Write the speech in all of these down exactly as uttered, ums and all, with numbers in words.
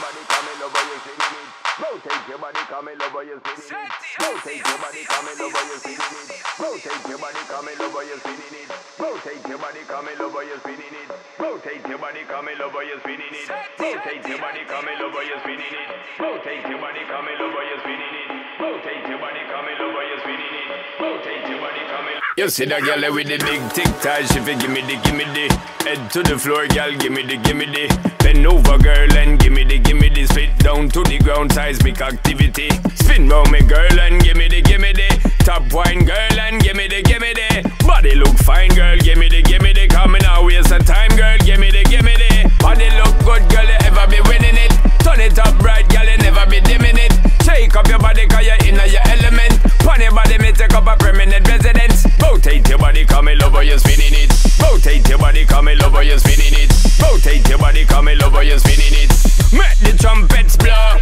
body, come in over, you're spinning it. Rotate your body, come in over, you're spinning it. Rotate your body, come in over, you're spinning it. Rotate your body, come in over, you're spinning it. Rotate your body, come in over, you're spinning it. Rotate your body, come in over, you're spinning it. Rotate your body, come in over, you're spinning it. Rotate your body, come in over, you're spinning it. Rotate your body, come in over, you're spinning it. Rotate your body, come in. You see that girl with the big tic tac, she fi gimme the, gimme the. Head to the floor, girl, gimme the, gimme the. Bend over, girl, and gimme the, gimme the. Spit down to the ground, seismic activity. Spin round me, girl, and gimme the, gimme the. Top wine, girl, and gimme the, gimme the. Body look fine, girl, gimme the, gimme the. Coming out, waste of time, girl, gimme the, gimme the. Body look good, girl, you ever be winning it. Turn it up bright, girl, you never be dimming it. Shake up your body, cause you're in your element. Pon your body, me take up a permanent residence. Rotate your body, come in over, you're spinning it. Rotate your body, come in over, you're spinning it. Rotate your body, come in over, you're spinning it. Make the trumpets blow.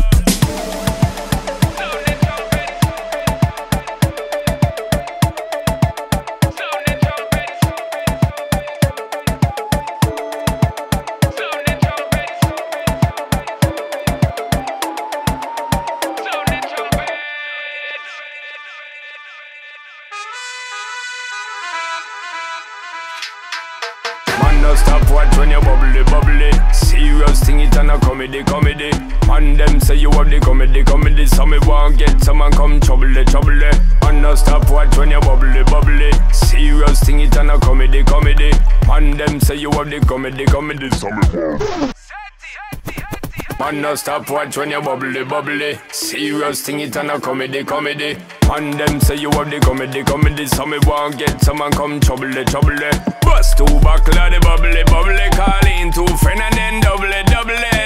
No stop watch when you bubbly, bubbly. Serious thing it and a comedy, comedy. Man them say you have the comedy, comedy. So me want get someone come trouble, trouble. Man no stop watch when you bubbly, bubbly. Serious thing it and a comedy, comedy. Man them say you have the comedy, comedy. So me want. Man no stop watch when you bubbly, bubbly. Serious thing it and a comedy, comedy. Man them say you have the comedy, comedy. So me want get someone come trouble, trouble. Bust two buckle of the bubbly, bubbly. Call in two friend and then double, double.